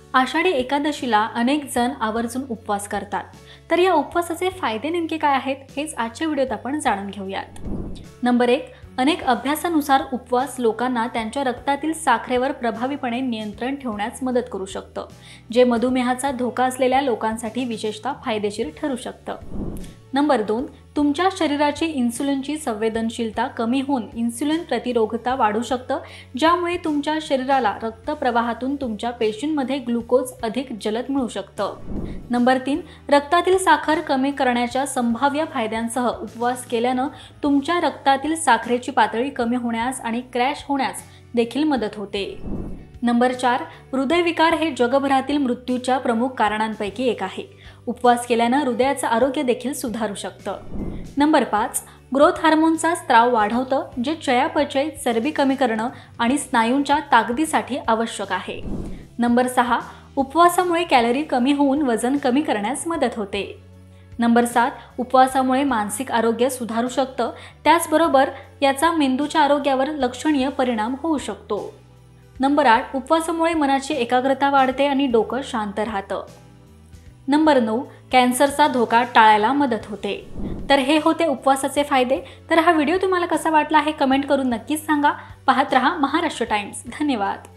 आषाढी एकादशीला अनेक जण आवर्जून उपवास करतात। तर या उपवासाचे फायदे नेमके काय आहेत हेच आजच्या व्हिडिओत आपण जाणून घेऊयात। नंबर 1, अनेक अभ्यासानुसार उपवास लोकांना त्यांच्या रक्तातील साखरेवर प्रभावीपणे नियंत्रण ठेवण्यास मदत करू शकतं, जे मधुमेहाचा धोका असलेल्या लोकांसाठी विशेषतः फायदेशीर ठरू शकतं। नंबर 2, तुमच्या शरीराची इन्सुलिनची संवेदनशीलता कमी होऊन इन्सुलिन प्रतिरोधकता वाढू शकतं, ज्यामुळे तुमच्या शरीराला रक्तप्रवाहातून तुमच्या पेशींमध्ये ग्लुकोज अधिक जलद मिळू शकतं। नंबर 3, रक्तातील साखर कमी करण्याच्या संभाव्य फायद्यांसह उपवास केल्यानं तुमच्या रक्तातील साखरेची पातळी कमी होण्यास आणि क्रॅश होण्यास देखील मदत होते। नंबर 4, हृदयविकार हे जगभरातील मृत्यूच्या प्रमुख कारणांपैकी एक आहे। उपवास केल्यानं हृदयाचं आरोग्य देखील सुधारू शकतं। नंबर 5, ग्रोथ हार्मोनचा स्त्राव वाढवतं, जे चयापचय, चरबी कमी करणं आणि स्नायूंच्या ताकदीसाठी आवश्यक आहे। नंबर 6, उपवासामुळे कॅलरी कमी होऊन वजन कमी करण्यास मदत होते। नंबर 7, उपवासामुळे मानसिक आरोग्य सुधारू शकतं, त्याचबरोबर याचा मेंदूच्या आरोग्यावर लक्षणीय परिणाम होऊ शकतो। नंबर 8, उपवासामुळे मनाची एकाग्रता वाढते आणि डोकं शांत राहतं। नंबर 9, कॅन्सरचा धोका टाळायला मदत होते। तर हे होते उपवासाचे फायदे। तर हा व्हिडिओ तुम्हाला कसा वाटला हे कमेंट करून नक्कीच सांगा। पाहत रहा महाराष्ट्र टाइम्स। धन्यवाद।